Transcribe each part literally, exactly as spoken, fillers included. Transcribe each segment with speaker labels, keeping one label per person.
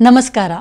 Speaker 1: ನಮಸ್ಕಾರ.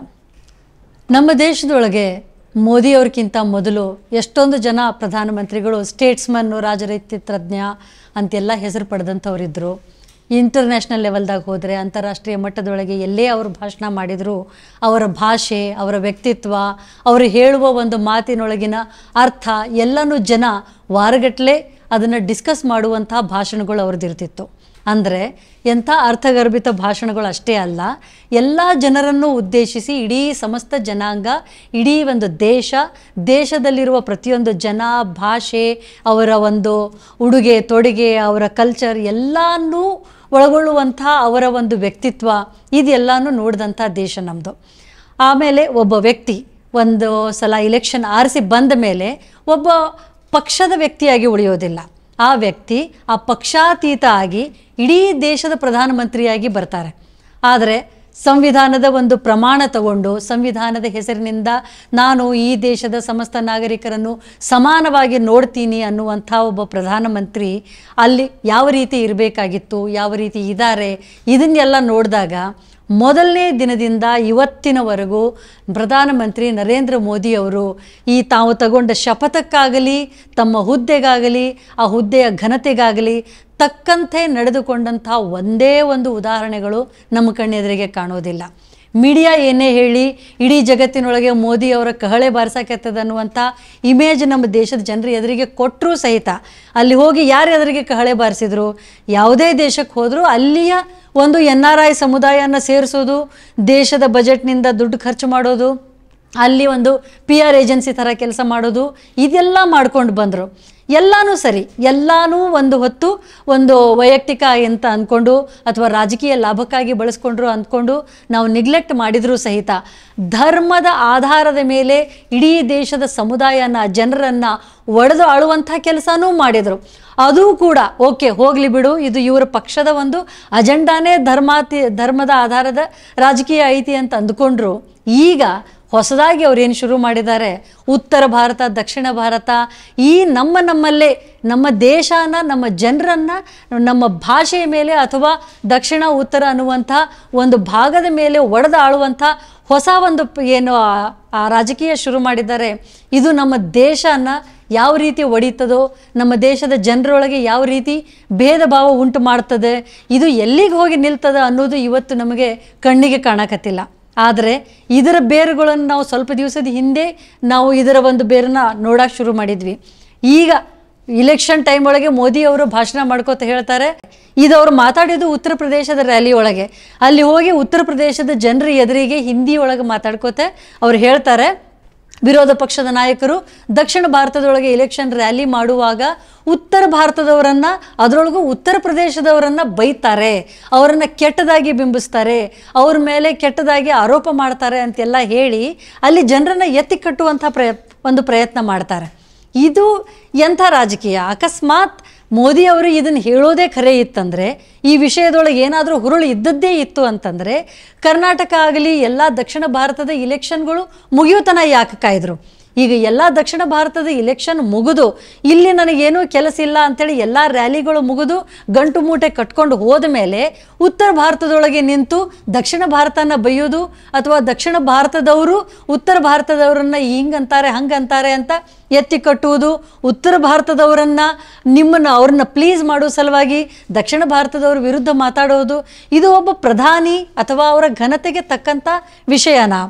Speaker 1: ನಮ್ಮ ದೇಶದೊಳಗೆ ಮೋದಿಯವ್ರಕ್ಕಿಂತ ಮೊದಲು ಎಷ್ಟೊಂದು ಜನ ಪ್ರಧಾನಮಂತ್ರಿಗಳು ಸ್ಟೇಟ್ಸ್ಮನ್ ರಾಜನೀತಿಜ್ಞ ಅಂತೆಲ್ಲ ಹೆಸರು ಪಡೆದಂಥವರಿದ್ದರು. ಇಂಟರ್ನ್ಯಾಷನಲ್ ಲೆವೆಲ್ದಾಗ ಹೋದರೆ ಅಂತಾರಾಷ್ಟ್ರೀಯ ಮಟ್ಟದೊಳಗೆ ಎಲ್ಲೇ ಅವರು ಭಾಷಣ ಮಾಡಿದರೂ ಅವರ ಭಾಷೆ, ಅವರ ವ್ಯಕ್ತಿತ್ವ, ಅವರು ಹೇಳುವ ಒಂದು ಮಾತಿನೊಳಗಿನ ಅರ್ಥ ಎಲ್ಲನೂ ಜನ ವಾರಗಟ್ಟಲೆ ಅದನ್ನು ಡಿಸ್ಕಸ್ ಮಾಡುವಂಥ ಭಾಷಣಗಳು ಅವ್ರದ್ದಿರ್ತಿತ್ತು. ಅಂದರೆ ಎಂಥ ಅರ್ಥಗರ್ಭಿತ ಭಾಷಣಗಳು ಅಷ್ಟೇ ಅಲ್ಲ, ಎಲ್ಲ ಜನರನ್ನು ಉದ್ದೇಶಿಸಿ ಇಡೀ ಸಮಸ್ತ ಜನಾಂಗ, ಇಡೀ ಒಂದು ದೇಶ, ದೇಶದಲ್ಲಿರುವ ಪ್ರತಿಯೊಂದು ಜನ, ಭಾಷೆ, ಅವರ ಒಂದು ಉಡುಗೆ ತೊಡುಗೆ, ಅವರ ಕಲ್ಚರ್ ಎಲ್ಲನೂ ಒಳಗೊಳ್ಳುವಂಥ ಅವರ ಒಂದು ವ್ಯಕ್ತಿತ್ವ ಇದೆಲ್ಲನೂ ನೋಡಿದಂಥ ದೇಶ ನಮ್ಮದು. ಆಮೇಲೆ ಒಬ್ಬ ವ್ಯಕ್ತಿ ಒಂದು ಸಲ ಇಲೆಕ್ಷನ್ ಆರಿಸಿ ಬಂದ ಮೇಲೆ ಒಬ್ಬ ಪಕ್ಷದ ವ್ಯಕ್ತಿಯಾಗಿ ಉಳಿಯೋದಿಲ್ಲ. ಆ ವ್ಯಕ್ತಿ ಆ ಪಕ್ಷಾತೀತ ಆಗಿ ಇಡೀ ದೇಶದ ಪ್ರಧಾನಮಂತ್ರಿಯಾಗಿ ಬರ್ತಾರೆ. ಆದರೆ ಸಂವಿಧಾನದ ಒಂದು ಪ್ರಮಾಣ ತಗೊಂಡು ಸಂವಿಧಾನದ ಹೆಸರಿನಿಂದ ನಾನು ಈ ದೇಶದ ಸಮಸ್ತ ನಾಗರಿಕರನ್ನು ಸಮಾನವಾಗಿ ನೋಡ್ತೀನಿ ಅನ್ನುವಂಥ ಒಬ್ಬ ಪ್ರಧಾನಮಂತ್ರಿ ಅಲ್ಲಿ ಯಾವ ರೀತಿ ಇರಬೇಕಾಗಿತ್ತು, ಯಾವ ರೀತಿ ಇದ್ದಾರೆ, ಇದನ್ನೆಲ್ಲ ನೋಡಿದಾಗ ಮೊದಲನೇ ದಿನದಿಂದ ಇವತ್ತಿನವರೆಗೂ ಪ್ರಧಾನಮಂತ್ರಿ ನರೇಂದ್ರ ಮೋದಿಯವರು ಈ ತಾವು ತಗೊಂಡ ಶಪಥಕ್ಕಾಗಲಿ, ತಮ್ಮ ಹುದ್ದೆಗಾಗಲಿ, ಆ ಹುದ್ದೆಯ ಘನತೆಗಾಗಲಿ ತಕ್ಕಂತೆ ನಡೆದುಕೊಂಡಂಥ ಒಂದೇ ಒಂದು ಉದಾಹರಣೆಗಳು ನಮ್ಮ ಕಣ್ಣೆದುರಿಗೆ ಕಾಣೋದಿಲ್ಲ. ಮೀಡಿಯಾ ಏನೇ ಹೇಳಿ ಇಡೀ ಜಗತ್ತಿನೊಳಗೆ ಮೋದಿಯವರ ಕಹಳೆ ಬಾರಿಸಕತ್ತದ ಅನ್ನುವಂಥ ಇಮೇಜ್ ನಮ್ಮ ದೇಶದ ಜನರ ಎದುರಿಗೆ ಕೊಟ್ಟರೂ ಸಹಿತ ಅಲ್ಲಿ ಹೋಗಿ ಯಾರು ಎದುರಿಗೆ ಕಹಳೆ ಬಾರಿಸಿದ್ರು, ಯಾವುದೇ ದೇಶಕ್ಕೆ ಹೋದರೂ ಅಲ್ಲಿಯ ಒಂದು ಎನ್ ಆರ್ ಐ ಸಮುದಾಯನ ಸೇರಿಸೋದು, ದೇಶದ ಬಜೆಟ್ನಿಂದ ದುಡ್ಡು ಖರ್ಚು ಮಾಡೋದು, ಅಲ್ಲಿ ಒಂದು ಪಿ ಆರ್ ಏಜೆನ್ಸಿ ಥರ ಕೆಲಸ ಮಾಡೋದು, ಇದೆಲ್ಲ ಮಾಡ್ಕೊಂಡು ಬಂದರು. ಎಲ್ಲನೂ ಸರಿ, ಎಲ್ಲನೂ ಒಂದು ಹೊತ್ತು ಒಂದು ವೈಯಕ್ತಿಕ ಅಂತ ಅಂದ್ಕೊಂಡು ಅಥವಾ ರಾಜಕೀಯ ಲಾಭಕ್ಕಾಗಿ ಬಳಸ್ಕೊಂಡ್ರು ಅಂದ್ಕೊಂಡು ನಾವು ನಿಗ್ಲೆಕ್ಟ್ ಮಾಡಿದರೂ ಸಹಿತ ಧರ್ಮದ ಆಧಾರದ ಮೇಲೆ ಇಡೀ ದೇಶದ ಸಮುದಾಯನ, ಜನರನ್ನು ಒಡೆದು ಆಳುವಂಥ ಕೆಲಸನೂ ಮಾಡಿದರು. ಅದೂ ಕೂಡ ಓಕೆ ಹೋಗಲಿ ಬಿಡು, ಇದು ಇವರ ಪಕ್ಷದ ಒಂದು ಅಜೆಂಡಾನೇ ಧರ್ಮಾತಿ ಧರ್ಮದ ಆಧಾರದ ರಾಜಕೀಯ ಐತಿ ಅಂತ ಅಂದ್ಕೊಂಡ್ರು. ಈಗ ಹೊಸದಾಗಿ ಅವ್ರೇನು ಶುರು ಮಾಡಿದ್ದಾರೆ, ಉತ್ತರ ಭಾರತ, ದಕ್ಷಿಣ ಭಾರತ, ಈ ನಮ್ಮ ನಮ್ಮಲ್ಲೇ ನಮ್ಮ ದೇಶನ, ನಮ್ಮ ಜನರನ್ನು ನಮ್ಮ ಭಾಷೆಯ ಮೇಲೆ ಅಥವಾ ದಕ್ಷಿಣ ಉತ್ತರ ಅನ್ನುವಂಥ ಒಂದು ಭಾಗದ ಮೇಲೆ ಒಡೆದು ಆಳುವಂಥ ಹೊಸ ಒಂದು ಏನು ಆ ರಾಜಕೀಯ ಶುರು ಮಾಡಿದ್ದಾರೆ. ಇದು ನಮ್ಮ ದೇಶನ ಯಾವ ರೀತಿ ಒಡೀತದೋ, ನಮ್ಮ ದೇಶದ ಜನರೊಳಗೆ ಯಾವ ರೀತಿ ಭೇದ ಭಾವ ಉಂಟು ಮಾಡ್ತದೆ, ಇದು ಎಲ್ಲಿಗೆ ಹೋಗಿ ನಿಲ್ತದೆ ಅನ್ನೋದು ಇವತ್ತು ನಮಗೆ ಕಣ್ಣಿಗೆ ಕಾಣಕತ್ತಿಲ್ಲ. ಆದರೆ ಇದರ ಬೇರುಗಳನ್ನು ನಾವು ಸ್ವಲ್ಪ ದಿವಸದ ಹಿಂದೆ ನಾವು ಇದರ ಒಂದು ಬೇರನ್ನ ನೋಡೋಕೆ ಶುರು ಮಾಡಿದ್ವಿ. ಈಗ ಇಲೆಕ್ಷನ್ ಟೈಮ್ ಒಳಗೆ ಮೋದಿ ಅವರು ಭಾಷಣ ಮಾಡ್ಕೋತ ಹೇಳ್ತಾರೆ, ಇದು ಅವರು ಮಾತಾಡಿದ್ದು ಉತ್ತರ ಪ್ರದೇಶದ ರ್ಯಾಲಿ ಒಳಗೆ. ಅಲ್ಲಿ ಹೋಗಿ ಉತ್ತರ ಪ್ರದೇಶದ ಜನರ ಎದುರಿಗೆ ಹಿಂದಿ ಒಳಗೆ ಮಾತಾಡ್ಕೋತೆ ಅವ್ರು ಹೇಳ್ತಾರೆ, ವಿರೋಧ ಪಕ್ಷದ ನಾಯಕರು ದಕ್ಷಿಣ ಭಾರತದೊಳಗೆ ಇಲೆಕ್ಷನ್ ರ್ಯಾಲಿ ಮಾಡುವಾಗ ಉತ್ತರ ಭಾರತದವರನ್ನು, ಅದರೊಳಗೂ ಉತ್ತರ ಪ್ರದೇಶದವರನ್ನು ಬೈತಾರೆ, ಅವರನ್ನು ಕೆಟ್ಟದಾಗಿ ಬಿಂಬಿಸ್ತಾರೆ, ಅವ್ರ ಮೇಲೆ ಕೆಟ್ಟದಾಗಿ ಆರೋಪ ಮಾಡ್ತಾರೆ ಅಂತೆಲ್ಲ ಹೇಳಿ ಅಲ್ಲಿ ಜನರನ್ನು ಎತ್ತಿ ಕಟ್ಟುವಂಥ ಪ್ರಯ ಒಂದು ಪ್ರಯತ್ನ ಮಾಡ್ತಾರೆ. ಇದು ಎಂಥ ರಾಜಕೀಯ? ಅಕಸ್ಮಾತ್ ಮೋದಿಯವರು ಇದನ್ನು ಹೇಳೋದೇ ಖರೆ ಇತ್ತಂದರೆ, ಈ ವಿಷಯದೊಳಗೆ ಏನಾದರೂ ಹುರುಳು ಇದ್ದದ್ದೇ ಇತ್ತು ಅಂತಂದರೆ ಕರ್ನಾಟಕ ಆಗಲಿ ಎಲ್ಲ ದಕ್ಷಿಣ ಭಾರತದ ಇಲೆಕ್ಷನ್ಗಳು ಮುಗಿಯುತನ ಯಾಕೆ ಕಾಯ್ದರು? ಈಗ ಎಲ್ಲ ದಕ್ಷಿಣ ಭಾರತದ ಇಲೆಕ್ಷನ್ ಮುಗಿದು ಇಲ್ಲಿ ನನಗೇನೂ ಕೆಲಸ ಇಲ್ಲ ಅಂಥೇಳಿ ಎಲ್ಲ ರ್ಯಾಲಿಗಳು ಮುಗಿದು ಗಂಟು ಮೂಟೆ ಕಟ್ಕೊಂಡು ಹೋದ ಮೇಲೆ ಉತ್ತರ ಭಾರತದೊಳಗೆ ನಿಂತು ದಕ್ಷಿಣ ಭಾರತನ ಬೈಯೋದು ಅಥವಾ ದಕ್ಷಿಣ ಭಾರತದವರು ಉತ್ತರ ಭಾರತದವರನ್ನು ಹಿಂಗಂತಾರೆ ಹಂಗಂತಾರೆ ಅಂತ ಎತ್ತಿ ಕಟ್ಟುವುದು, ಉತ್ತರ ಭಾರತದವರನ್ನು ನಿಮ್ಮನ್ನು ಅವ್ರನ್ನ ಪ್ಲೀಸ್ ಮಾಡೋ ಸಲುವಾಗಿ ದಕ್ಷಿಣ ಭಾರತದವ್ರ ವಿರುದ್ಧ ಮಾತಾಡೋದು, ಇದು ಒಬ್ಬ ಪ್ರಧಾನಿ ಅಥವಾ ಅವರ ಘನತೆಗೆ ತಕ್ಕಂಥ ವಿಷಯನಾ?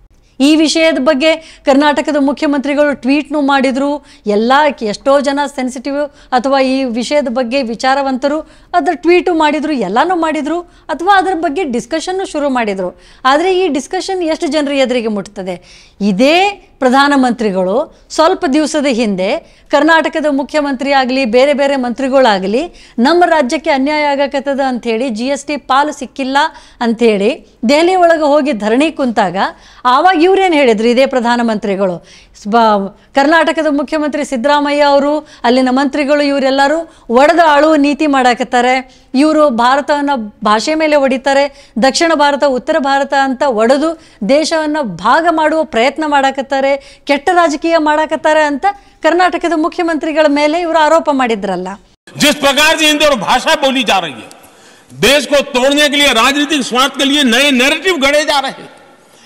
Speaker 1: ಈ ವಿಷಯದ ಬಗ್ಗೆ ಕರ್ನಾಟಕದ ಮುಖ್ಯಮಂತ್ರಿಗಳು ಟ್ವೀಟ್ನೂ ಮಾಡಿದರು. ಎಲ್ಲ ಎಷ್ಟೋ ಜನ ಸೆನ್ಸಿಟಿವ್ ಅಥವಾ ಈ ವಿಷಯದ ಬಗ್ಗೆ ವಿಚಾರವಂತರು ಅದರ ಟ್ವೀಟು ಮಾಡಿದರು, ಎಲ್ಲನೂ ಮಾಡಿದರು, ಅಥವಾ ಅದರ ಬಗ್ಗೆ ಡಿಸ್ಕಷನ್ನು ಶುರು ಮಾಡಿದರು. ಆದರೆ ಈ ಡಿಸ್ಕಷನ್ ಎಷ್ಟು ಜನರ ಎದುರಿಗೆ ಮುಟ್ತದೆ? ಇದೇ ಪ್ರಧಾನಮಂತ್ರಿಗಳು ಸ್ವಲ್ಪ ದಿವಸದ ಹಿಂದೆ ಕರ್ನಾಟಕದ ಮುಖ್ಯಮಂತ್ರಿ ಆಗಲಿ ಬೇರೆ ಬೇರೆ ಮಂತ್ರಿಗಳಾಗಲಿ ನಮ್ಮ ರಾಜ್ಯಕ್ಕೆ ಅನ್ಯಾಯ ಆಗಕತ್ತದ ಅಂಥೇಳಿ, ಜಿ ಎಸ್ ಟಿ ಪಾಲು ಸಿಕ್ಕಿಲ್ಲ ಅಂಥೇಳಿ ದೆಹಲಿ ಒಳಗೆ ಹೋಗಿ ಧರಣಿ ಕುಂತಾಗ ಆವಾಗ ಇವ್ರೇನು ಹೇಳಿದ್ರು? ಇದೇ ಪ್ರಧಾನಮಂತ್ರಿಗಳು, ಕರ್ನಾಟಕದ ಮುಖ್ಯಮಂತ್ರಿ ಸಿದ್ದರಾಮಯ್ಯ ಅವರು, ಅಲ್ಲಿನ ಮಂತ್ರಿಗಳು ಇವರೆಲ್ಲರೂ ಒಡೆದು ಆಳುವ ನೀತಿ ಮಾಡಾಕತ್ತಾರೆ, ಇವರು ಭಾರತವನ್ನು ಭಾಷೆ ಮೇಲೆ ಹೊಡಿತಾರೆ, ದಕ್ಷಿಣ ಭಾರತ ಉತ್ತರ ಭಾರತ ಅಂತ ಒಡೆದು ದೇಶವನ್ನು ಭಾಗ ಮಾಡುವ ಪ್ರಯತ್ನ ಮಾಡಾಕತ್ತಾರೆ, ಕೆಟ್ಟ ರಾಜಕೀಯ ಮಾಡಾಕತ್ತಾರೆ ಅಂತ ಕರ್ನಾಟಕದ ಮುಖ್ಯಮಂತ್ರಿಗಳ ಮೇಲೆ ಇವರು ಆರೋಪ ಮಾಡಿದ್ರಲ್ಲ.
Speaker 2: जिस प्रकार से हिंदी और भाषा बोली जा रही है, देश को तोड़ने के लिए, राजनीतिक स्वार्थ के लिए नए नैरेटिव गढ़े जा रहे हैं,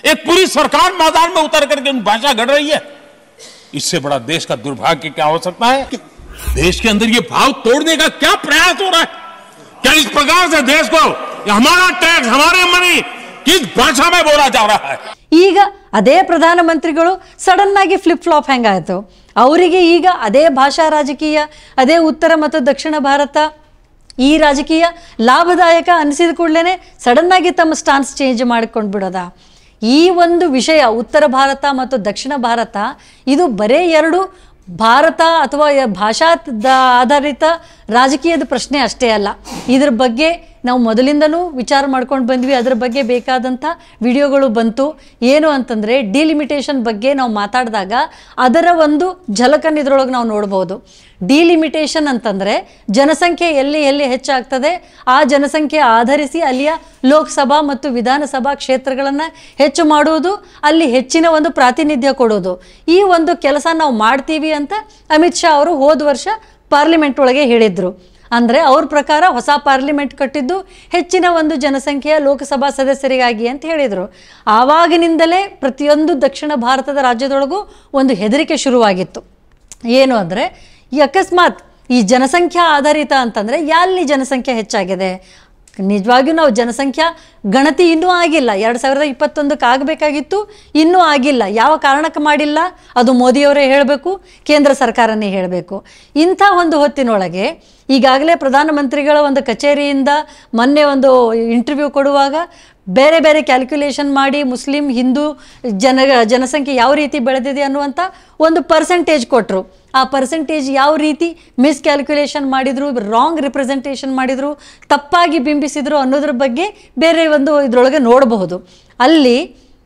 Speaker 2: एक पूरी सरकार मैदान में उतर करके उन भाषा गढ़ रही है। इससे बड़ा देश का दुर्भाग्य क्या हो सकता है? देश के अंदर ये भाव तोड़ने का क्या प्रयास हो रहा है? क्या इस प्रकार से देश को हमारा टैक्स, हमारे मनी किस भाषा में बोला जा रहा है?
Speaker 1: ಈಗ ಅದೇ ಪ್ರಧಾನಮಂತ್ರಿಗಳು ಸಡನ್ ಆಗಿ ಫ್ಲಿಪ್ ಫ್ಲಾಪ್ ಹೆಂಗಾಯ್ತು, ಅವರಿಗೆ ಈಗ ಅದೇ ಭಾಷಾ ರಾಜಕೀಯ, ಅದೇ ಉತ್ತರ ಮತ್ತು ದಕ್ಷಿಣ ಭಾರತ ಈ ರಾಜಕೀಯ ಲಾಭದಾಯಕ ಅನಿಸಿದ ಕೂಡಲೇ ಸಡನ್ ಆಗಿ ತಮ್ಮ ಸ್ಟಾನ್ಸ್ ಚೇಂಜ್ ಮಾಡಿಕೊಂಡು ಬಿಡೋದ? ಈ ಒಂದು ವಿಷಯ ಉತ್ತರ ಭಾರತ ಮತ್ತು ದಕ್ಷಿಣ ಭಾರತ ಇದು ಬರೇ ಎರಡು ಭಾರತ ಅಥವಾ ಭಾಷಾ ಆಧಾರಿತ ರಾಜಕೀಯದ ಪ್ರಶ್ನೆ ಅಷ್ಟೇ ಅಲ್ಲ. ಇದ್ರ ಬಗ್ಗೆ ನಾವು ಮೊದಲಿಂದಲೂ ವಿಚಾರ ಮಾಡ್ಕೊಂಡು ಬಂದ್ವಿ. ಅದರ ಬಗ್ಗೆ ಬೇಕಾದಂಥ ವಿಡಿಯೋಗಳು ಬಂತು. ಏನು ಅಂತಂದರೆ ಡಿಲಿಮಿಟೇಷನ್ ಬಗ್ಗೆ ನಾವು ಮಾತಾಡಿದಾಗ ಅದರ ಒಂದು ಝಲಕನ್ನು ಇದರೊಳಗೆ ನಾವು ನೋಡ್ಬೋದು. ಡಿಲಿಮಿಟೇಷನ್ ಅಂತಂದರೆ ಜನಸಂಖ್ಯೆ ಎಲ್ಲಿ ಎಲ್ಲಿ ಹೆಚ್ಚಾಗ್ತದೆ ಆ ಜನಸಂಖ್ಯೆ ಆಧರಿಸಿ ಅಲ್ಲಿಯ ಲೋಕಸಭಾ ಮತ್ತು ವಿಧಾನಸಭಾ ಕ್ಷೇತ್ರಗಳನ್ನು ಹೆಚ್ಚು ಮಾಡುವುದು, ಅಲ್ಲಿ ಹೆಚ್ಚಿನ ಒಂದು ಪ್ರಾತಿನಿಧ್ಯ ಕೊಡೋದು. ಈ ಒಂದು ಕೆಲಸ ನಾವು ಮಾಡ್ತೀವಿ ಅಂತ ಅಮಿತ್ ಶಾ ಅವರು ಹೋದ ವರ್ಷ ಪಾರ್ಲಿಮೆಂಟ್ ಒಳಗೆ ಹೇಳಿದರು. ಅಂದರೆ ಅವ್ರ ಪ್ರಕಾರ ಹೊಸ ಪಾರ್ಲಿಮೆಂಟ್ ಕಟ್ಟಿದ್ದು ಹೆಚ್ಚಿನ ಒಂದು ಜನಸಂಖ್ಯೆಯ ಲೋಕಸಭಾ ಸದಸ್ಯರಿಗಾಗಿ ಅಂತ ಹೇಳಿದರು. ಆವಾಗಿನಿಂದಲೇ ಪ್ರತಿಯೊಂದು ದಕ್ಷಿಣ ಭಾರತದ ರಾಜ್ಯದೊಳಗೂ ಒಂದು ಹೆದರಿಕೆ ಶುರುವಾಗಿತ್ತು. ಏನು ಅಂದರೆ ಈ ಅಕಸ್ಮಾತ್ ಈ ಜನಸಂಖ್ಯಾ ಆಧಾರಿತ ಅಂತಂದರೆ ಎಲ್ಲಿ ಜನಸಂಖ್ಯೆ ಹೆಚ್ಚಾಗಿದೆ, ನಿಜವಾಗಿಯೂ ನಾವು ಜನಸಂಖ್ಯಾ ಗಣತಿ ಇನ್ನೂ ಆಗಿಲ್ಲ. ಎರಡು ಸಾವಿರದ ಇಪ್ಪತ್ತೊಂದಕ್ಕೆ ಆಗಬೇಕಾಗಿತ್ತು, ಇನ್ನೂ ಆಗಿಲ್ಲ. ಯಾವ ಕಾರಣಕ್ಕೆ ಮಾಡಿಲ್ಲ ಅದು ಮೋದಿಯವರೇ ಹೇಳಬೇಕು, ಕೇಂದ್ರ ಸರ್ಕಾರನೇ ಹೇಳಬೇಕು. ಇಂಥ ಒಂದು ಹೊತ್ತಿನೊಳಗೆ ಈಗಾಗಲೇ ಪ್ರಧಾನಮಂತ್ರಿಗಳ ಒಂದು ಕಚೇರಿಯಿಂದ ಮೊನ್ನೆ ಒಂದು ಇಂಟರ್ವ್ಯೂ ಕೊಡುವಾಗ ಬೇರೆ ಬೇರೆ ಕ್ಯಾಲ್ಕ್ಯುಲೇಷನ್ ಮಾಡಿ ಮುಸ್ಲಿಂ ಹಿಂದೂ ಜನ ಜನಸಂಖ್ಯೆ ಯಾವ ರೀತಿ ಬೆಳೆದಿದೆ ಅನ್ನುವಂಥ ಒಂದು ಪರ್ಸೆಂಟೇಜ್ ಕೊಟ್ಟರು. ಆ ಪರ್ಸೆಂಟೇಜ್ ಯಾವ ರೀತಿ ಮಿಸ್ ಕ್ಯಾಲ್ಕ್ಯುಲೇಷನ್ ಮಾಡಿದರು, ರಾಂಗ್ ರಿಪ್ರೆಸೆಂಟೇಷನ್ ಮಾಡಿದರು, ತಪ್ಪಾಗಿ ಬಿಂಬಿಸಿದರು ಅನ್ನೋದ್ರ ಬಗ್ಗೆ ಬೇರೆ ಒಂದು ಇದರೊಳಗೆ ನೋಡಬಹುದು. ಅಲ್ಲಿ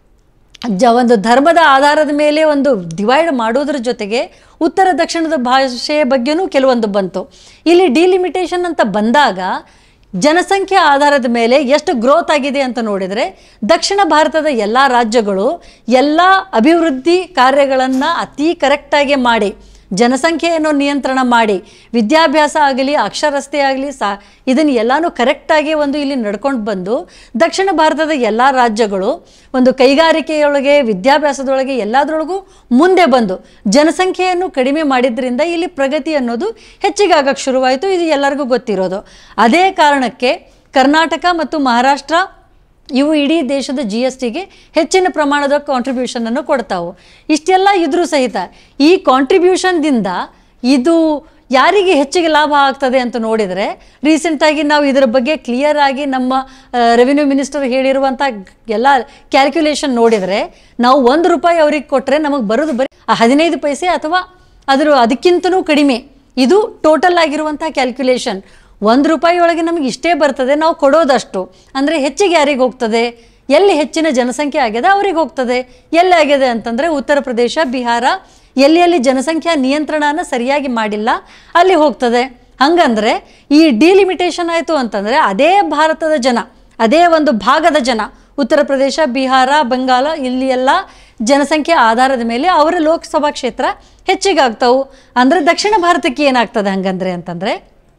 Speaker 1: ಜ ಒಂದು ಧರ್ಮದ ಆಧಾರದ ಮೇಲೆ ಒಂದು ಡಿವೈಡ್ ಮಾಡೋದ್ರ ಜೊತೆಗೆ ಉತ್ತರ ದಕ್ಷಿಣದ ಭಾಷೆಯ ಬಗ್ಗೆನೂ ಕೆಲವೊಂದು ಬಂತು. ಇಲ್ಲಿ ಡಿಲಿಮಿಟೇಷನ್ ಅಂತ ಬಂದಾಗ ಜನಸಂಖ್ಯೆ ಆಧಾರದ ಮೇಲೆ ಎಷ್ಟು ಗ್ರೋತ್ ಆಗಿದೆ ಅಂತ ನೋಡಿದರೆ ದಕ್ಷಿಣ ಭಾರತದ ಎಲ್ಲ ರಾಜ್ಯಗಳು ಎಲ್ಲ ಅಭಿವೃದ್ಧಿ ಕಾರ್ಯಗಳನ್ನು ಅತಿ ಕರೆಕ್ಟಾಗಿ ಮಾಡಿ, ಜನಸಂಖ್ಯೆಯನ್ನು ನಿಯಂತ್ರಣ ಮಾಡಿ, ವಿದ್ಯಾಭ್ಯಾಸ ಆಗಲಿ ಅಕ್ಷರಸ್ಥೆ ಆಗಲಿ ಸಾ ಇದನ್ನು ಎಲ್ಲನೂ ಕರೆಕ್ಟಾಗಿ ಒಂದು ಇಲ್ಲಿ ನಡ್ಕೊಂಡು ಬಂದು ದಕ್ಷಿಣ ಭಾರತದ ಎಲ್ಲ ರಾಜ್ಯಗಳು ಒಂದು ಕೈಗಾರಿಕೆಯೊಳಗೆ ವಿದ್ಯಾಭ್ಯಾಸದೊಳಗೆ ಎಲ್ಲದರೊಳಗೂ ಮುಂದೆ ಬಂದು ಜನಸಂಖ್ಯೆಯನ್ನು ಕಡಿಮೆ ಮಾಡಿದ್ರಿಂದ ಇಲ್ಲಿ ಪ್ರಗತಿ ಅನ್ನೋದು ಹೆಚ್ಚಿಗೆ ಆಗಕ್ಕೆ ಶುರುವಾಯಿತು. ಇದು ಎಲ್ಲರಿಗೂ ಗೊತ್ತಿರೋದು. ಅದೇ ಕಾರಣಕ್ಕೆ ಕರ್ನಾಟಕ ಮತ್ತು ಮಹಾರಾಷ್ಟ್ರ ಇವು ಇಡೀ ದೇಶದ ಜಿ ಎಸ್ ಟಿಗೆ ಹೆಚ್ಚಿನ ಪ್ರಮಾಣದ ಕಾಂಟ್ರಿಬ್ಯೂಷನನ್ನು ಕೊಡ್ತಾವೆ. ಇಷ್ಟೆಲ್ಲ ಇದ್ರೂ ಸಹಿತ ಈ ಕಾಂಟ್ರಿಬ್ಯೂಷನ್ದಿಂದ ಇದು ಯಾರಿಗೆ ಹೆಚ್ಚಿಗೆ ಲಾಭ ಆಗ್ತದೆ ಅಂತ ನೋಡಿದರೆ ರೀಸೆಂಟಾಗಿ ನಾವು ಇದರ ಬಗ್ಗೆ ಕ್ಲಿಯರ್ ಆಗಿ ನಮ್ಮ ರೆವಿನ್ಯೂ ಮಿನಿಸ್ಟರ್ ಹೇಳಿರುವಂಥ ಎಲ್ಲ ಕ್ಯಾಲ್ಕ್ಯುಲೇಷನ್ ನೋಡಿದರೆ ನಾವು ಒಂದು ರೂಪಾಯಿ ಅವ್ರಿಗೆ ಕೊಟ್ಟರೆ ನಮಗೆ ಬರೋದು ಬರೀ ಹದಿನೈದು ಪೈಸೆ ಅಥವಾ ಅದರ ಅದಕ್ಕಿಂತನೂ ಕಡಿಮೆ. ಇದು ಟೋಟಲ್ ಆಗಿರುವಂಥ ಕ್ಯಾಲ್ಕ್ಯುಲೇಷನ್. ಒಂದು ರೂಪಾಯಿ ಒಳಗೆ ನಮಗೆ ಇಷ್ಟೇ ಬರ್ತದೆ, ನಾವು ಕೊಡೋದಷ್ಟು. ಅಂದರೆ ಹೆಚ್ಚಿಗೆ ಯಾರಿಗೆ ಹೋಗ್ತದೆ, ಎಲ್ಲಿ ಹೆಚ್ಚಿನ ಜನಸಂಖ್ಯೆ ಆಗಿದೆ ಅವ್ರಿಗೆ ಹೋಗ್ತದೆ. ಎಲ್ಲಿ ಆಗಿದೆ ಅಂತಂದರೆ ಉತ್ತರ ಪ್ರದೇಶ, ಬಿಹಾರ, ಎಲ್ಲಿ ಎಲ್ಲಿ ಜನಸಂಖ್ಯಾ ನಿಯಂತ್ರಣನ ಸರಿಯಾಗಿ ಮಾಡಿಲ್ಲ ಅಲ್ಲಿ ಹೋಗ್ತದೆ. ಹಂಗಂದರೆ ಈ ಡಿಲಿಮಿಟೇಷನ್ ಆಯಿತು ಅಂತಂದರೆ ಅದೇ ಭಾರತದ ಜನ, ಅದೇ ಒಂದು ಭಾಗದ ಜನ, ಉತ್ತರ ಪ್ರದೇಶ, ಬಿಹಾರ, ಬಂಗಾಳ ಇಲ್ಲಿ ಎಲ್ಲ ಜನಸಂಖ್ಯೆ ಆಧಾರದ ಮೇಲೆ ಅವರ ಲೋಕಸಭಾ ಕ್ಷೇತ್ರ ಹೆಚ್ಚಿಗೆ ಆಗ್ತಾವೆ. ಅಂದರೆ ದಕ್ಷಿಣ ಭಾರತಕ್ಕೆ ಏನಾಗ್ತದೆ ಹಂಗಂದ್ರೆ ಅಂತಂದರೆ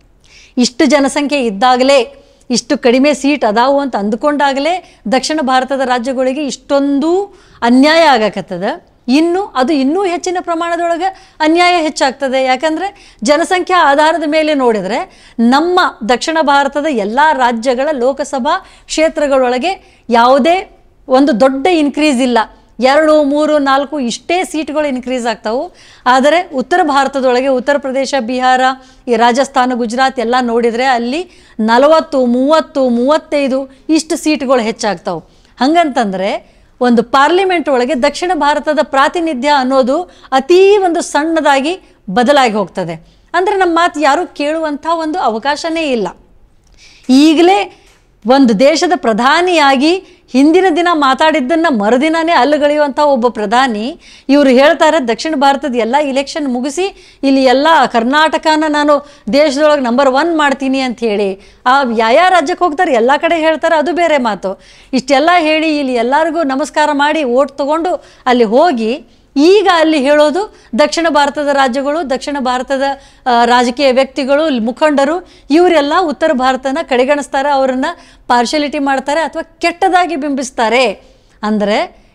Speaker 1: ಇಷ್ಟು ಜನಸಂಖ್ಯೆ ಇದ್ದಾಗಲೇ ಇಷ್ಟು ಕಡಿಮೆ ಸೀಟ್ ಅದಾವು ಅಂತ ಅಂದುಕೊಂಡಾಗಲೇ ದಕ್ಷಿಣ ಭಾರತದ ರಾಜ್ಯಗಳಿಗೆ ಇಷ್ಟೊಂದು ಅನ್ಯಾಯ ಆಗಕತ್ತದ. ಇನ್ನು ಅದು ಇನ್ನೂ ಹೆಚ್ಚಿನ ಪ್ರಮಾಣದೊಳಗೆ ಅನ್ಯಾಯ ಹೆಚ್ಚಾಗ್ತದೆ. ಯಾಕಂದರೆ ಜನಸಂಖ್ಯಾ ಆಧಾರದ ಮೇಲೆ ನೋಡಿದರೆ ನಮ್ಮ ದಕ್ಷಿಣ ಭಾರತದ ಎಲ್ಲ ರಾಜ್ಯಗಳ ಲೋಕಸಭಾ ಕ್ಷೇತ್ರಗಳೊಳಗೆ ಯಾವುದೇ ಒಂದು ದೊಡ್ಡ ಇನ್ಕ್ರೀಸ್ ಇಲ್ಲ. ಎರಡು ಮೂರು ನಾಲ್ಕು ಇಷ್ಟೇ ಸೀಟ್ಗಳು ಇನ್ಕ್ರೀಸ್ ಆಗ್ತಾವೆ. ಆದರೆ ಉತ್ತರ ಭಾರತದೊಳಗೆ ಉತ್ತರ ಪ್ರದೇಶ, ಬಿಹಾರ, ಈ ರಾಜಸ್ಥಾನ, ಗುಜರಾತ್ ಎಲ್ಲ ನೋಡಿದರೆ ಅಲ್ಲಿ ನಲವತ್ತು, ಮೂವತ್ತು, ಮೂವತ್ತೈದು ಇಷ್ಟು ಸೀಟ್ಗಳು ಹೆಚ್ಚಾಗ್ತಾವೆ. ಹಂಗಂತಂದರೆ ಒಂದು ಪಾರ್ಲಿಮೆಂಟ್ ಒಳಗೆ ದಕ್ಷಿಣ ಭಾರತದ ಪ್ರಾತಿನಿಧ್ಯ ಅನ್ನೋದು ಅತೀ ಒಂದು ಸಣ್ಣದಾಗಿ ಬದಲಾಗಿ ಹೋಗ್ತದೆ. ಅಂದರೆ ನಮ್ಮ ಮಾತು ಯಾರೂ ಕೇಳುವಂಥ ಒಂದು ಅವಕಾಶನೇ ಇಲ್ಲ. ಈಗಲೇ ಒಂದು ದೇಶದ ಪ್ರಧಾನಿಯಾಗಿ ಹಿಂದಿನ ದಿನ ಮಾತಾಡಿದ್ದನ್ನು ಮರುದಿನನೇ ಅಲ್ಲುಗಳೆಯುವಂಥ ಒಬ್ಬ ಪ್ರಧಾನಿ ಇವರು ಹೇಳ್ತಾರೆ ದಕ್ಷಿಣ ಭಾರತದ ಎಲ್ಲ ಇಲೆಕ್ಷನ್ ಮುಗಿಸಿ ಇಲ್ಲಿ ಎಲ್ಲ ಕರ್ನಾಟಕನ ನಾನು ದೇಶದೊಳಗೆ ನಂಬರ್ ಒನ್ ಮಾಡ್ತೀನಿ ಅಂತ ಹೇಳಿ ಆ ಯಾವ ರಾಜ್ಯಕ್ಕೆ ಹೋಗ್ತಾರೆ ಎಲ್ಲ ಕಡೆ ಹೇಳ್ತಾರೆ, ಅದು ಬೇರೆ ಮಾತು. ಇಷ್ಟೆಲ್ಲ ಹೇಳಿ ಇಲ್ಲಿ ಎಲ್ಲರಿಗೂ ನಮಸ್ಕಾರ ಮಾಡಿ ಓಟ್ ತೊಗೊಂಡು ಅಲ್ಲಿ ಹೋಗಿ ಈಗ ಅಲ್ಲಿ ಹೇಳೋದು ದಕ್ಷಿಣ ಭಾರತದ ರಾಜ್ಯಗಳು, ದಕ್ಷಿಣ ಭಾರತದ ರಾಜಕೀಯ ವ್ಯಕ್ತಿಗಳು, ಮುಖಂಡರು ಇವರೆಲ್ಲ ಉತ್ತರ ಭಾರತನ ಕಡೆಗಣಿಸ್ತಾರೆ, ಅವರನ್ನು ಪಾರ್ಶಿಯಾಲಿಟಿ ಮಾಡ್ತಾರೆ ಅಥವಾ ಕೆಟ್ಟದಾಗಿ ಬಿಂಬಿಸ್ತಾರೆ. ಅಂದರೆ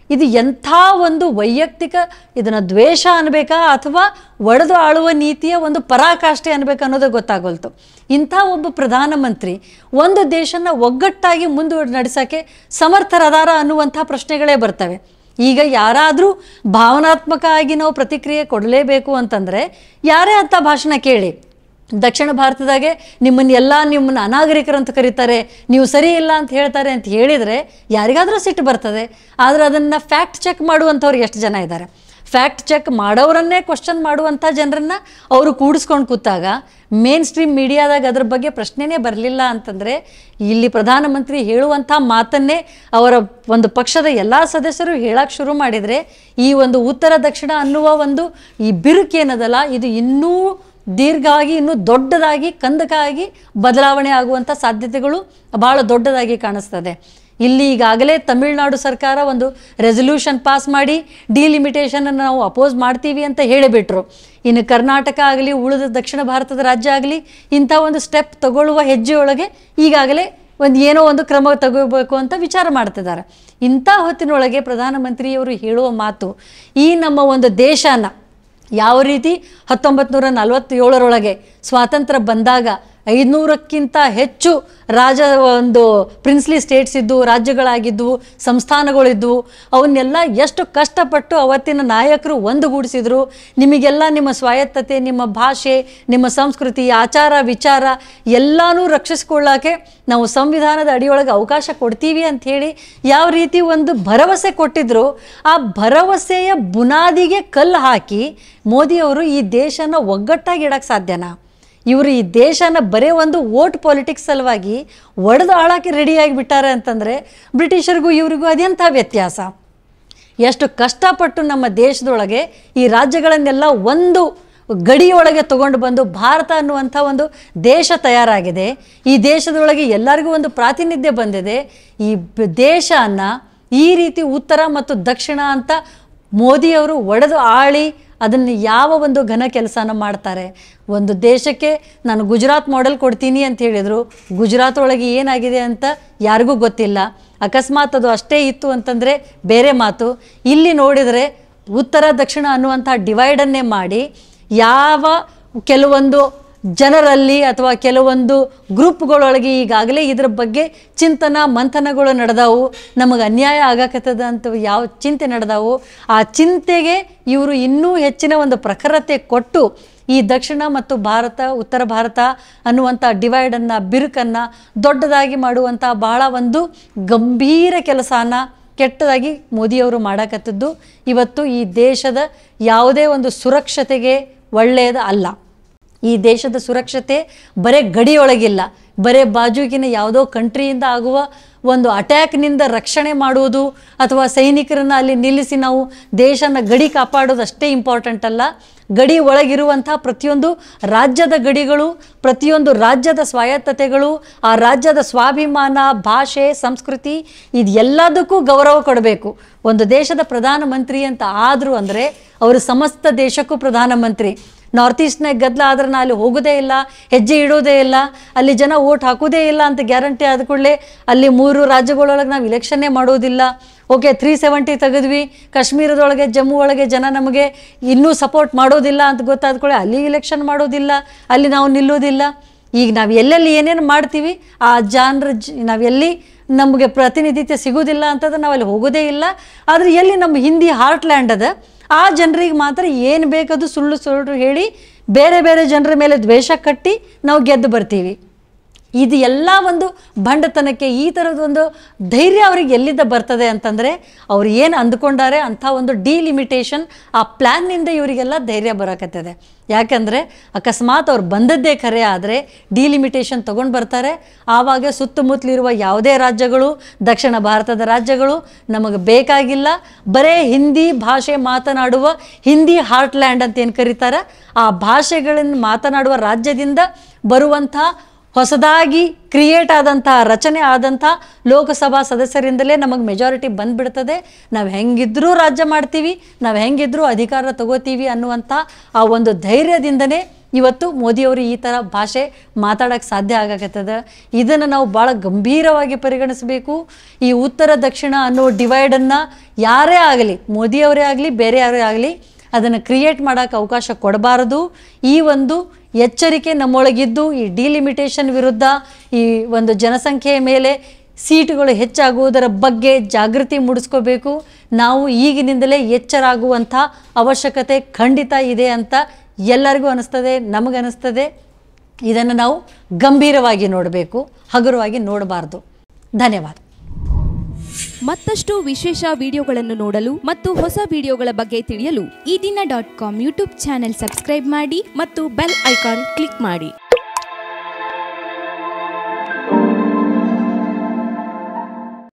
Speaker 1: ಇದು ಎಂಥ ಒಂದು ವೈಯಕ್ತಿಕ ಇದನ್ನು ದ್ವೇಷ ಅನ್ಬೇಕಾ ಅಥವಾ ಒಡೆದು ಆಳುವ ನೀತಿಯ ಒಂದು ಪರಾಕಾಷ್ಠೆ ಅನ್ಬೇಕು ಅನ್ನೋದು ಗೊತ್ತಾಗೋಲ್ತು. ಇಂಥ ಒಬ್ಬ ಪ್ರಧಾನಮಂತ್ರಿ ಒಂದು ದೇಶನ ಒಗ್ಗಟ್ಟಾಗಿ ಮುಂದೆ ನಡೆಸೋಕ್ಕೆ ಸಮರ್ಥರದಾರ ಅನ್ನುವಂಥ ಪ್ರಶ್ನೆಗಳೇ ಬರ್ತವೆ. ಈಗ ಯಾರಾದರೂ ಭಾವನಾತ್ಮಕ ಆಗಿ ನಾವು ಪ್ರತಿಕ್ರಿಯೆ ಕೊಡಲೇಬೇಕು ಅಂತಂದರೆ ಯಾರೇ ಅಂಥ ಭಾಷಣ ಕೇಳಿ, ದಕ್ಷಿಣ ಭಾರತದಾಗೆ ನಿಮ್ಮನ್ನು ಎಲ್ಲ ನಿಮ್ಮನ್ನು ಅನಾಗರಿಕರು ಅಂತ ಕರೀತಾರೆ, ನೀವು ಸರಿ ಇಲ್ಲ ಅಂತ ಹೇಳ್ತಾರೆ ಅಂತ ಹೇಳಿದರೆ ಯಾರಿಗಾದರೂ ಸಿಟ್ಟು ಬರ್ತದೆ. ಆದರೆ ಅದನ್ನು ಫ್ಯಾಕ್ಟ್ ಚೆಕ್ ಮಾಡುವಂಥವ್ರು ಎಷ್ಟು ಜನ ಇದ್ದಾರೆ? ಫ್ಯಾಕ್ಟ್ ಚೆಕ್ ಮಾಡೋರನ್ನೇ ಕ್ವಶನ್ ಮಾಡುವಂಥ ಜನರನ್ನು ಅವರು ಕೂಡಿಸ್ಕೊಂಡು ಕೂತಾಗ ಮೇನ್ ಸ್ಟ್ರೀಮ್ ಮೀಡಿಯಾದಾಗ ಅದ್ರ ಬಗ್ಗೆ ಪ್ರಶ್ನೆನೇ ಬರಲಿಲ್ಲ ಅಂತಂದರೆ ಇಲ್ಲಿ ಪ್ರಧಾನಮಂತ್ರಿ ಹೇಳುವಂಥ ಮಾತನ್ನೇ ಅವರ ಒಂದು ಪಕ್ಷದ ಎಲ್ಲ ಸದಸ್ಯರು ಹೇಳಕ್ಕೆ ಶುರು ಮಾಡಿದರೆ ಈ ಒಂದು ಉತ್ತರ ದಕ್ಷಿಣ ಅನ್ನುವ ಒಂದು ಈ ಬಿರುಕೇನದಲ್ಲ ಇದು ಇನ್ನೂ ದೀರ್ಘವಾಗಿ ಇನ್ನೂ ದೊಡ್ಡದಾಗಿ ಕಂದಕಾಗಿ ಬದಲಾವಣೆ ಆಗುವಂಥ ಸಾಧ್ಯತೆಗಳು ಭಾಳ ದೊಡ್ಡದಾಗಿ ಕಾಣಿಸ್ತದೆ. ಇಲ್ಲಿ ಈಗಾಗಲೇ ತಮಿಳುನಾಡು ಸರ್ಕಾರ ಒಂದು ರೆಸಲ್ಯೂಷನ್ ಪಾಸ್ ಮಾಡಿ ಡಿಲಿಮಿಟೇಷನನ್ನು ನಾವು ಅಪೋಸ್ ಮಾಡ್ತೀವಿ ಅಂತ ಹೇಳಿಬಿಟ್ರು. ಇನ್ನು ಕರ್ನಾಟಕ ಆಗಲಿ ಉಳಿದ ದಕ್ಷಿಣ ಭಾರತದ ರಾಜ್ಯ ಆಗಲಿ ಇಂಥ ಒಂದು ಸ್ಟೆಪ್ ತಗೊಳ್ಳುವ ಹೆಜ್ಜೆಯೊಳಗೆ ಈಗಾಗಲೇ ಒಂದು ಏನೋ ಒಂದು ಕ್ರಮ ತಗೋಬೇಕು ಅಂತ ವಿಚಾರ ಮಾಡ್ತಿದ್ದಾರೆ. ಇಂಥ ಹೊತ್ತಿನೊಳಗೆ ಪ್ರಧಾನಮಂತ್ರಿಯವರು ಹೇಳುವ ಮಾತು ಈ ನಮ್ಮ ಒಂದು ದೇಶನ ಯಾವ ರೀತಿ ಹತ್ತೊಂಬತ್ತು ನೂರ ನಲವತ್ತೇಳರೊಳಗೆ ಸ್ವಾತಂತ್ರ್ಯ ಬಂದಾಗ ಐದುನೂರಕ್ಕಿಂತ ಹೆಚ್ಚು ರಾಜ ಒಂದು ಪ್ರಿನ್ಸ್ಲಿ ಸ್ಟೇಟ್ಸ್ ಇದ್ದವು, ರಾಜ್ಯಗಳಾಗಿದ್ದವು, ಸಂಸ್ಥಾನಗಳಿದ್ದವು. ಅವನ್ನೆಲ್ಲ ಎಷ್ಟು ಕಷ್ಟಪಟ್ಟು ಅವತ್ತಿನ ನಾಯಕರು ಒಂದುಗೂಡಿಸಿದ್ರು. ನಿಮಗೆಲ್ಲ ನಿಮ್ಮ ಸ್ವಾಯತ್ತತೆ, ನಿಮ್ಮ ಭಾಷೆ, ನಿಮ್ಮ ಸಂಸ್ಕೃತಿ, ಆಚಾರ ವಿಚಾರ ಎಲ್ಲನೂ ರಕ್ಷಿಸ್ಕೊಳ್ಳೋಕ್ಕೆ ನಾವು ಸಂವಿಧಾನದ ಅಡಿಯೊಳಗೆ ಅವಕಾಶ ಕೊಡ್ತೀವಿ ಅಂಥೇಳಿ ಯಾವ ರೀತಿ ಒಂದು ಭರವಸೆ ಕೊಟ್ಟಿದ್ರು. ಆ ಭರವಸೆಯ ಬುನಾದಿಗೆ ಕಲ್ಲು ಹಾಕಿ ಮೋದಿಯವರು ಈ ದೇಶನ ಒಗ್ಗಟ್ಟಾಗಿ ಇಡೋಕ್ಕೆ ಸಾಧ್ಯನಾ? ಇವರು ಈ ದೇಶನ ಬರೇ ಒಂದು ವೋಟ್ ಪಾಲಿಟಿಕ್ಸ್ ಸಲುವಾಗಿ ಒಡೆದು ಆಳಕ್ಕೆ ರೆಡಿಯಾಗಿ ಬಿಟ್ಟಾರೆ ಅಂತಂದರೆ ಬ್ರಿಟಿಷರಿಗೂ ಇವರಿಗೂ ಅದೆಂಥ ವ್ಯತ್ಯಾಸ? ಎಷ್ಟು ಕಷ್ಟಪಟ್ಟು ನಮ್ಮ ದೇಶದೊಳಗೆ ಈ ರಾಜ್ಯಗಳನ್ನೆಲ್ಲ ಒಂದು ಗಡಿಯೊಳಗೆ ತಗೊಂಡು ಬಂದು ಭಾರತ ಅನ್ನುವಂಥ ಒಂದು ದೇಶ ತಯಾರಾಗಿದೆ. ಈ ದೇಶದೊಳಗೆ ಎಲ್ಲರಿಗೂ ಒಂದು ಪ್ರಾತಿನಿಧ್ಯ ಬಂದಿದೆ. ಈ ದೇಶನ ಈ ರೀತಿ ಉತ್ತರ ಮತ್ತು ದಕ್ಷಿಣ ಅಂತ ಮೋದಿಯವರು ಒಡೆದು ಆಳಿ ಅದನ್ನು ಯಾವ ಒಂದು ಘನ ಕೆಲಸನ ಮಾಡ್ತಾರೆ? ಒಂದು ದೇಶಕ್ಕೆ ನಾನು ಗುಜರಾತ್ ಮಾಡೆಲ್ ಕೊಡ್ತೀನಿ ಅಂತ ಹೇಳಿದರು. ಗುಜರಾತ್ ಒಳಗೆ ಏನಾಗಿದೆ ಅಂತ ಯಾರಿಗೂ ಗೊತ್ತಿಲ್ಲ. ಅಕಸ್ಮಾತ್ ಅದು ಅಷ್ಟೇ ಇತ್ತು ಅಂತಂದರೆ ಬೇರೆ ಮಾತು. ಇಲ್ಲಿ ನೋಡಿದರೆ ಉತ್ತರ ದಕ್ಷಿಣ ಅನ್ನುವಂಥ ಡಿವೈಡನ್ನೇ ಮಾಡಿ ಯಾವ ಕೆಲವೊಂದು ಜನರಲ್ಲಿ ಅಥವಾ ಕೆಲವೊಂದು ಗ್ರೂಪ್ಗಳೊಳಗೆ ಈಗಾಗಲೇ ಇದರ ಬಗ್ಗೆ ಚಿಂತನ ಮಂಥನಗಳು ನಡೆದವು. ನಮಗೆ ಅನ್ಯಾಯ ಆಗಕತ್ತದ ಅಂತ ಯಾವ ಚಿಂತೆ ನಡೆದವು. ಆ ಚಿಂತೆಗೆ ಇವರು ಇನ್ನೂ ಹೆಚ್ಚಿನ ಒಂದು ಪ್ರಖರತೆ ಕೊಟ್ಟು ಈ ದಕ್ಷಿಣ ಮತ್ತು ಭಾರತ ಉತ್ತರ ಭಾರತ ಅನ್ನುವಂಥ ಡಿವೈಡನ್ನು ಬಿರುಕನ್ನು ದೊಡ್ಡದಾಗಿ ಮಾಡುವಂಥ ಬಹಳ ಒಂದು ಗಂಭೀರ ಕೆಲಸನ ಕೆಟ್ಟದಾಗಿ ಮೋದಿಯವರು ಮಾಡಕತ್ತದ್ದು ಇವತ್ತು ಈ ದೇಶದ ಯಾವುದೇ ಒಂದು ಸುರಕ್ಷತೆಗೆ ಒಳ್ಳೆಯದು ಅಲ್ಲ. ಈ ದೇಶದ ಸುರಕ್ಷತೆ ಬರೇ ಗಡಿಯೊಳಗಿಲ್ಲ, ಬರೇ ಬಾಜುಗಿನ ಯಾವುದೋ ಕಂಟ್ರಿಯಿಂದ ಆಗುವ ಒಂದು ಅಟ್ಯಾಕ್ನಿಂದ ರಕ್ಷಣೆ ಮಾಡುವುದು ಅಥವಾ ಸೈನಿಕರನ್ನು ಅಲ್ಲಿ ನಿಲ್ಲಿಸಿ ನಾವು ದೇಶನ ಗಡಿ ಕಾಪಾಡೋದು ಅಷ್ಟೇ ಇಂಪಾರ್ಟೆಂಟ್ ಅಲ್ಲ. ಗಡಿ ಒಳಗಿರುವಂಥ ಪ್ರತಿಯೊಂದು ರಾಜ್ಯದ ಗಡಿಗಳು, ಪ್ರತಿಯೊಂದು ರಾಜ್ಯದ ಸ್ವಾಯತ್ತತೆಗಳು, ಆ ರಾಜ್ಯದ ಸ್ವಾಭಿಮಾನ, ಭಾಷೆ, ಸಂಸ್ಕೃತಿ ಇದೆಲ್ಲದಕ್ಕೂ ಗೌರವ ಕೊಡಬೇಕು. ಒಂದು ದೇಶದ ಪ್ರಧಾನಮಂತ್ರಿ ಅಂತ ಆದರು ಅಂದರೆ ಅವರು ಸಮಸ್ತ ದೇಶಕ್ಕೂ ಪ್ರಧಾನಮಂತ್ರಿ. ನಾರ್ತ್ ಈಸ್ಟ್ನಾಗ ಗದ್ದಲ ಆದ್ರೆ ನಾ ಅಲ್ಲಿ ಹೋಗೋದೇ ಇಲ್ಲ, ಹೆಜ್ಜೆ ಇಡೋದೇ ಇಲ್ಲ, ಅಲ್ಲಿ ಜನ ಓಟ್ ಹಾಕೋದೇ ಇಲ್ಲ ಅಂತ ಗ್ಯಾರಂಟಿ ಆದ ಕೂಡಲೇ ಅಲ್ಲಿ ಮೂರು ರಾಜ್ಯಗಳೊಳಗೆ ನಾವು ಇಲೆಕ್ಷನ್ನೇ ಮಾಡೋದಿಲ್ಲ. ಓಕೆ, ತ್ರೀ ಸೆವೆಂಟಿ ತೆಗೆದ್ವಿ, ಕಾಶ್ಮೀರದೊಳಗೆ ಜಮ್ಮು ಒಳಗೆ ಜನ ನಮಗೆ ಇನ್ನೂ ಸಪೋರ್ಟ್ ಮಾಡೋದಿಲ್ಲ ಅಂತ ಗೊತ್ತಾದ ಕೂಡಲೇ ಅಲ್ಲಿ ಇಲೆಕ್ಷನ್ ಮಾಡೋದಿಲ್ಲ, ಅಲ್ಲಿ ನಾವು ನಿಲ್ಲೋದಿಲ್ಲ. ಈಗ ನಾವು ಎಲ್ಲೆಲ್ಲಿ ಏನೇನು ಮಾಡ್ತೀವಿ ಆ ಜಾನ್ರ ಜ ನಾವೆಲ್ಲಿ ನಮಗೆ ಪ್ರತಿನಿಧಿತ್ವ ಸಿಗೋದಿಲ್ಲ ಅಂತಂದ್ರೆ ನಾವು ಅಲ್ಲಿ ಹೋಗೋದೇ ಇಲ್ಲ. ಆದರೆ ಎಲ್ಲಿ ನಮ್ಮ ಹಿಂದಿ ಹಾರ್ಟ್ ಲ್ಯಾಂಡ್ ಅದ ಆ ಜನರಿಗೆ ಮಾತ್ರ ಏನು ಬೇಕದು ಸುಳ್ಳು ಸುಳ್ಳು ಹೇಳಿ ಬೇರೆ ಬೇರೆ ಜನರ ಮೇಲೆ ದ್ವೇಷ ಕಟ್ಟಿ ನಾವು ಗೆದ್ದು ಬರ್ತೀವಿ. ಇದು ಎಲ್ಲ ಒಂದು ಬಂಡತನಕ್ಕೆ ಈ ಥರದೊಂದು ಧೈರ್ಯ ಅವ್ರಿಗೆ ಎಲ್ಲಿಂದ ಬರ್ತದೆ ಅಂತಂದರೆ ಅವ್ರು ಏನು ಅಂದ್ಕೊಂಡಾರೆ ಅಂಥ ಒಂದು ಡಿಲಿಮಿಟೇಷನ್ ಆ ಪ್ಲ್ಯಾನ್ನಿಂದ ಇವರಿಗೆಲ್ಲ ಧೈರ್ಯ ಬರೋಕತ್ತದೆ. ಯಾಕಂದರೆ ಅಕಸ್ಮಾತ್ ಅವ್ರು ಬಂದದ್ದೇ ಖರೆ ಆದರೆ ಡಿಲಿಮಿಟೇಷನ್ ತೊಗೊಂಡು ಬರ್ತಾರೆ. ಆವಾಗ ಸುತ್ತಮುತ್ತಲಿರುವ ಯಾವುದೇ ರಾಜ್ಯಗಳು, ದಕ್ಷಿಣ ಭಾರತದ ರಾಜ್ಯಗಳು ನಮಗೆ ಬೇಕಾಗಿಲ್ಲ. ಬರೇ ಹಿಂದಿ ಭಾಷೆ ಮಾತನಾಡುವ ಹಿಂದಿ ಹಾರ್ಟ್ ಲ್ಯಾಂಡ್ ಅಂತ ಏನು ಕರೀತಾರೆ ಆ ಭಾಷೆಗಳನ್ನು ಮಾತನಾಡುವ ರಾಜ್ಯದಿಂದ ಬರುವಂಥ ಹೊಸದಾಗಿ ಕ್ರಿಯೇಟ್ ಆದಂಥ ರಚನೆ ಆದಂಥ ಲೋಕಸಭಾ ಸದಸ್ಯರಿಂದಲೇ ನಮಗೆ ಮೆಜಾರಿಟಿ ಬಂದುಬಿಡ್ತದೆ. ನಾವು ಹೆಂಗಿದ್ರೂ ರಾಜ್ಯ ಮಾಡ್ತೀವಿ, ನಾವು ಹೆಂಗಿದ್ರೂ ಅಧಿಕಾರ ತಗೋತೀವಿ ಅನ್ನುವಂಥ ಆ ಒಂದು ಧೈರ್ಯದಿಂದನೇ ಇವತ್ತು ಮೋದಿಯವರು ಈ ಥರ ಭಾಷೆ ಮಾತಾಡೋಕ್ಕೆ ಸಾಧ್ಯ ಆಗಕತ್ತದ. ಇದನ್ನು ನಾವು ಭಾಳ ಗಂಭೀರವಾಗಿ ಪರಿಗಣಿಸಬೇಕು. ಈ ಉತ್ತರ ದಕ್ಷಿಣ ಅನ್ನೋ ಡಿವೈಡನ್ನು ಯಾರೇ ಆಗಲಿ, ಮೋದಿಯವರೇ ಆಗಲಿ ಬೇರೆ ಯಾರೇ ಆಗಲಿ, ಅದನ್ನು ಕ್ರಿಯೇಟ್ ಮಾಡೋಕ್ಕೆ ಅವಕಾಶ ಕೊಡಬಾರದು. ಈ ಒಂದು ಎಚ್ಚರಿಕೆ ನಮ್ಮೊಳಗಿದ್ದು ಈ ಡಿಲಿಮಿಟೇಷನ್ ವಿರುದ್ಧ, ಈ ಒಂದು ಜನಸಂಖ್ಯೆಯ ಮೇಲೆ ಸೀಟುಗಳು ಹೆಚ್ಚಾಗುವುದರ ಬಗ್ಗೆ ಜಾಗೃತಿ ಮೂಡಿಸ್ಕೋಬೇಕು. ನಾವು ಈಗಿನಿಂದಲೇ ಎಚ್ಚರಾಗುವಂಥ ಅವಶ್ಯಕತೆ ಖಂಡಿತ ಇದೆ ಅಂತ ಎಲ್ಲರಿಗೂ ಅನಿಸ್ತದೆ, ನಮಗನಿಸ್ತದೆ. ಇದನ್ನು ನಾವು ಗಂಭೀರವಾಗಿ ನೋಡಬೇಕು, ಹಗುರವಾಗಿ ನೋಡಬಾರ್ದು. ಧನ್ಯವಾದ.
Speaker 3: ಮತ್ತಷ್ಟು ವಿಶೇಷ ವಿಡಿಯೋಗಳನ್ನು ನೋಡಲು ಮತ್ತು ಹೊಸ ವಿಡಿಯೋಗಳ ಬಗ್ಗೆ ತಿಳಿಯಲು
Speaker 4: Ee Dina dot com YouTube channel subscribe ಮಾಡಿ ಮತ್ತು ಬೆಲ್ ಐಕಾನ್ ಕ್ಲಿಕ್ ಮಾಡಿ.